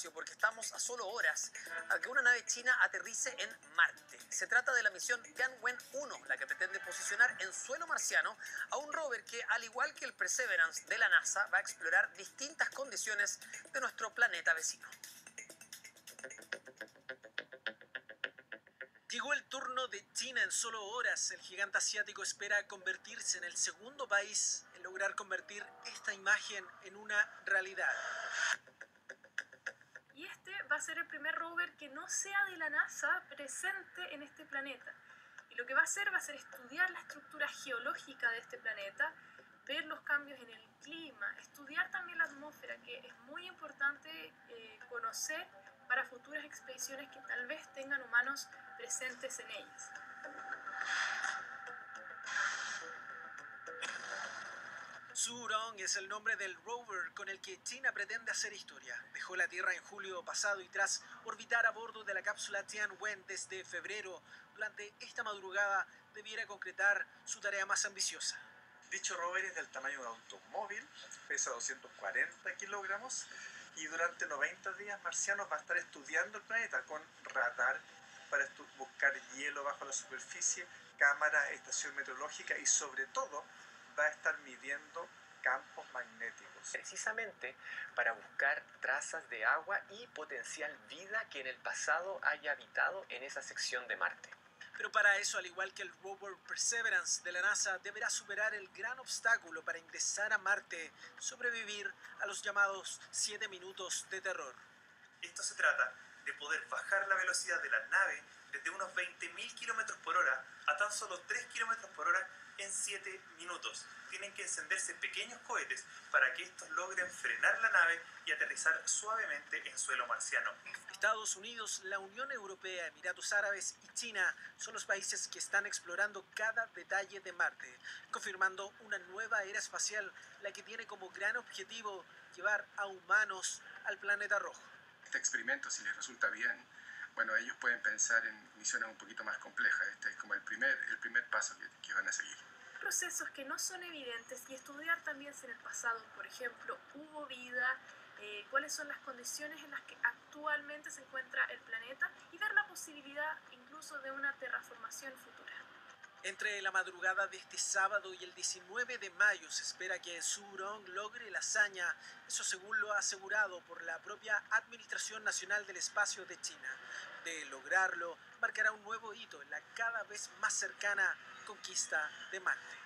cansancio porque estamos a solo horas a que una nave china aterrice en Marte. Se trata de la misión Tianwen-1, la que pretende posicionar en suelo marciano a un rover que, al igual que el Perseverance de la NASA, va a explorar distintas condiciones de nuestro planeta vecino. Llegó el turno de China en solo horas. El gigante asiático espera convertirse en el segundo país en lograr convertir esta imagen en una realidad. Y este va a ser el primer rover que no sea de la NASA presente en este planeta. Y lo que va a hacer estudiar la estructura geológica de este planeta, ver los cambios en el clima, estudiar también la atmósfera, que es muy importante conocer para futuras expediciones que tal vez tengan humanos presentes en ellas. Zhurong es el nombre del rover con el que China pretende hacer historia. Dejó la Tierra en julio pasado y tras orbitar a bordo de la cápsula Tianwen desde febrero, durante esta madrugada debiera concretar su tarea más ambiciosa. Dicho rover es del tamaño de un automóvil, pesa 240 kilogramos y durante 90 días marcianos va a estar estudiando el planeta con radar para buscar hielo bajo la superficie, cámara, estación meteorológica y sobre todo va a estar midiendo campos magnéticos. Precisamente para buscar trazas de agua y potencial vida que en el pasado haya habitado en esa sección de Marte. Pero para eso, al igual que el rover Perseverance de la NASA, deberá superar el gran obstáculo para ingresar a Marte, sobrevivir a los llamados 7 minutos de terror. Esto se trata de poder bajar la velocidad de la nave desde unos 20.000 kilómetros por hora a tan solo 3 kilómetros por hora en 7 minutos. Tienen que encenderse pequeños cohetes para que estos logren frenar la nave y aterrizar suavemente en suelo marciano. Estados Unidos, la Unión Europea, Emiratos Árabes y China son los países que están explorando cada detalle de Marte, confirmando una nueva era espacial, la que tiene como gran objetivo llevar a humanos al planeta rojo. Este experimento, si les resulta bien, bueno, ellos pueden pensar en misiones un poquito más complejas. Este es como el primer paso que van a seguir. Procesos que no son evidentes y estudiar también si en el pasado, por ejemplo, hubo vida, cuáles son las condiciones en las que actualmente se encuentra el planeta y ver la posibilidad incluso de una terraformación futura. Entre la madrugada de este sábado y el 19 de mayo se espera que Zhurong logre la hazaña, eso según lo ha asegurado por la propia Administración Nacional del Espacio de China. De lograrlo, marcará un nuevo hito en la cada vez más cercana conquista de Marte.